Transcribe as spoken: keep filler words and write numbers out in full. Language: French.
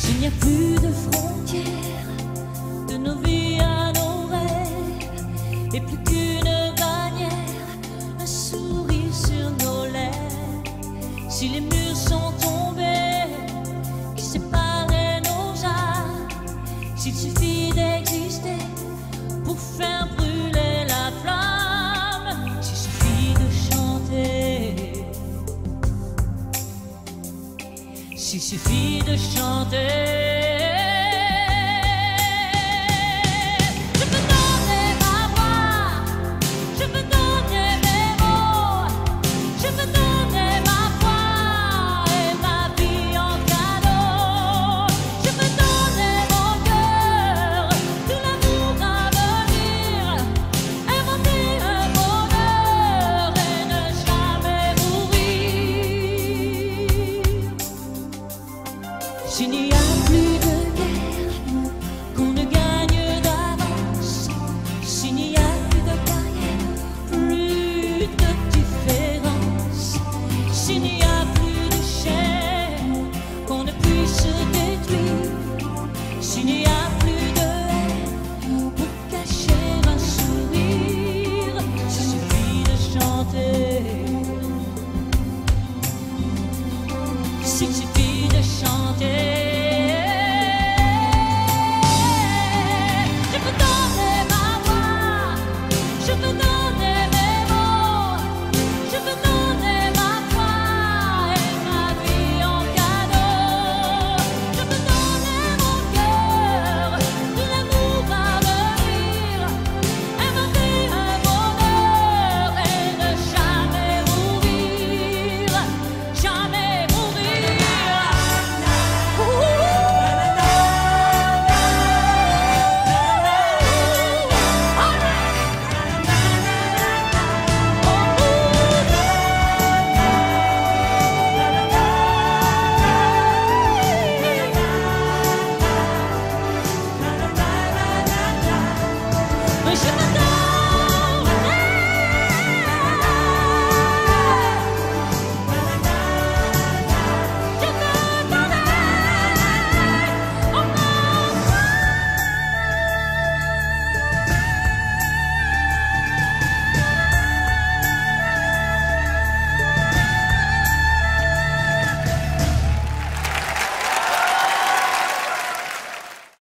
S'il n'y a plus de frontières, de nos vies à nos rêves, et plus qu'une bannière, un sourire sur nos lèvres. Si les murs sont tombés, qui séparaient nos âmes, s'il suffit d'exister pour faire brûler la flamme, s'il suffit de chanter, s'il suffit de chanter. Je peux donner ma voix, je peux donner mes mots, je peux donner ma foi et ma vie en cadeau. Je peux donner mon cœur, tout l'amour à venir, inventer un bonheur et ne jamais mourir. S'il n'y